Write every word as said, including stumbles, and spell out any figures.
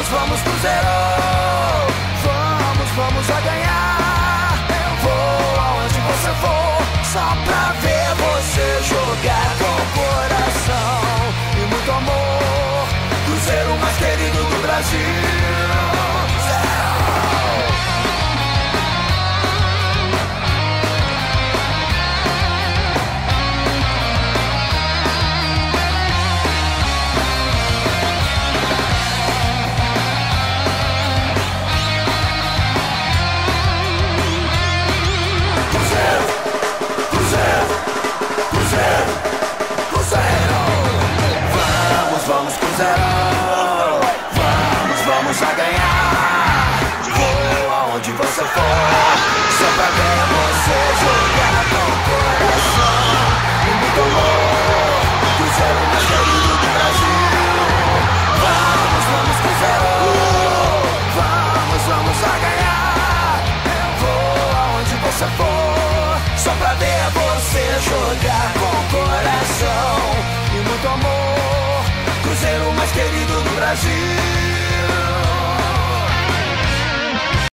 Vamos, vamos Cruzeiro, vamos, vamos a ganhar. Eu vou aonde você for, só pra ver você jogar com coração e muito amor. Cruzeiro mais querido do Brasil. Vamos, vamos a ganhar. Vou aonde você for, só pra ver você jogar com coração e muito amor. Cruzeiro mais querido do Brasil. Vamos, vamos Cruzeiro, vamos, vamos a ganhar. Eu vou aonde você for, só pra ver você jogar com coração e muito amor. Cruzeiro mais querido do Brasil.